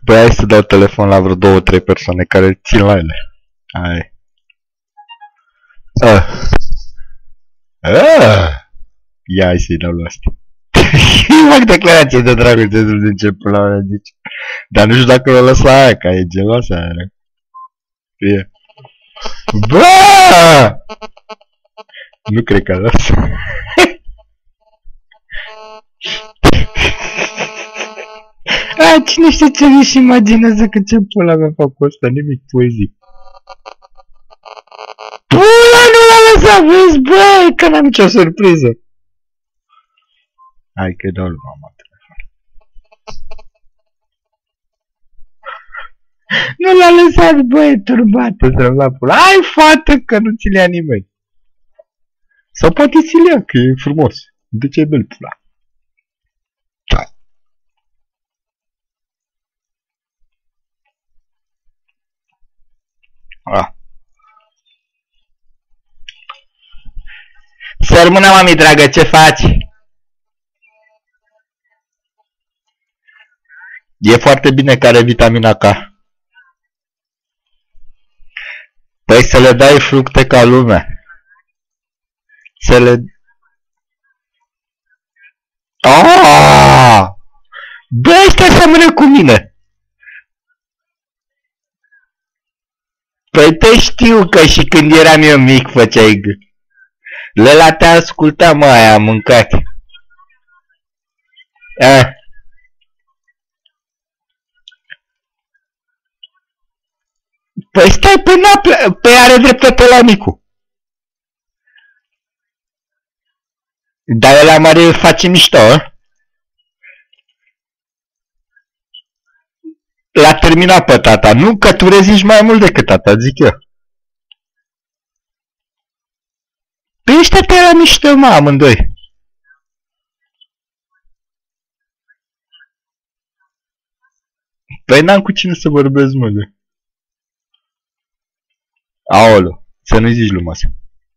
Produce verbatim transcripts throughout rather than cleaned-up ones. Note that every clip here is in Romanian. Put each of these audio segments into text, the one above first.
Păi hai să dau telefon la vreo două, trei persoane care țin la ele. Hai. Ah. Ah. Ia hai să-i dau la asta. Fac declarație de dragoste să zice până la mea zice. Dar nu știu dacă o lăsa aia, că e geloasă aia. E. Bă! Nu cred că lasă. A, cine știe ce își imaginează că ce pula mea fac cu ăsta? Nimic, poezii. Pula nu l-a lăsat, vezi, băi, că n-am nicio surpriză. Hai că-i dau lui mama telefon. Nu l-a lăsat, băi, turbată să-mi la pula. Hai, fată, că nu ți le ia nimeni. Sau poate ți le ia, că e frumos. De ce e bel pula? Hai. Ah. Să rămână, mami dragă, ce faci? E foarte bine că are vitamina K. Păi să le dai fructe ca lumea. Să le... Aaaa! Bă, ăștia seamănă cu mine. Păi te știu că și când eram eu mic făceai g. Lela te asculta, mă, aia am mâncat. Ah. Păi stai, pe n-a pe are dreptate la micu. Dar ăla mare face mișto, a? L-a terminat pe tata, nu? Că tu reziști mai mult decât tata, zic eu. Păi ăștia te la mișto, mă, amândoi. Păi n-am cu cine să vorbesc, mă, de. Aolo, să nu-i zici lumea asta.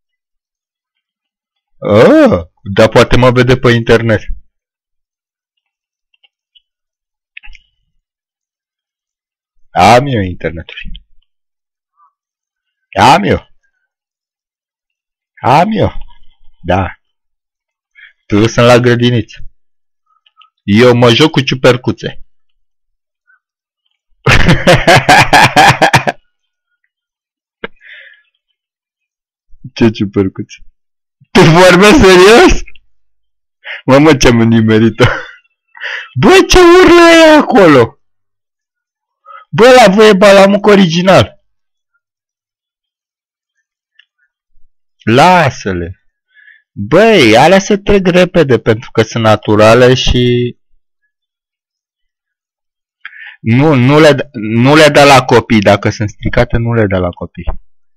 Oh, dar poate mă vede pe internet. Am eu interneturi. Am eu. Am eu. Da. Tu sunt la grădiniță. Eu mă joc cu ciupercuțe. Ce ciupercuțe? Tu vorbești serios? Mamă, ce-am nimerit-o. Bă, ce urlă e acolo? Bă, la voi e balamuc original. Lasă-le. Băi, alea se trec repede pentru că sunt naturale și... Nu, nu le, nu le dă la copii. Dacă sunt stricate, nu le dă la copii.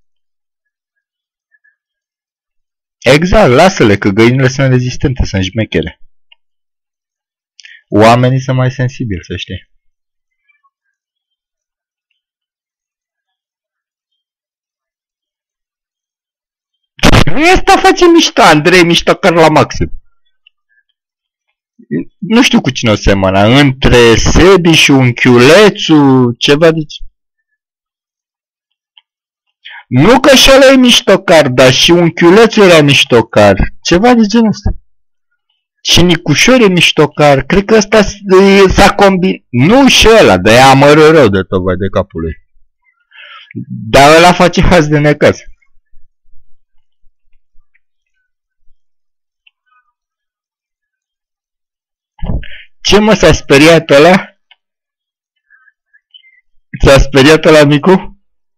Exact, lasă-le, că găinile sunt rezistente, sunt șmechere. Oamenii sunt mai sensibili, să știi. Asta face mișto, Andrei, mișto chiar la maxim. Nu știu cu cine o semăna, între Sebi și unchiulețul, ceva de ce. Nu că și ăla e miștocar, dar și unchiulețul era miștocar. Ceva de genul ăsta. Și Nicușor e miștocar. Cred că ăsta s-a combinat. Nu și ăla, dar e amără rău de tot, vai de capul lui. Dar ăla face haz de necaz. Ce mă, s-a speriat ăla? S-a speriat ăla micu?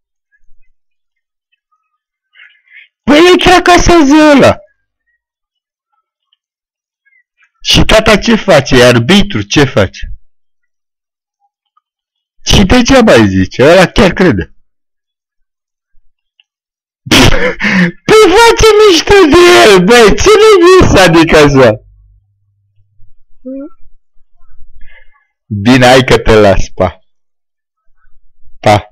Păi e chiar casează ăla. Și tata ce face? E arbitru, ce face? Și degeaba îi zice, ăla chiar crede. Păi face mișto de el, băi, ce nu vis, adică așa? Bine, hai că te las, pa. Pa.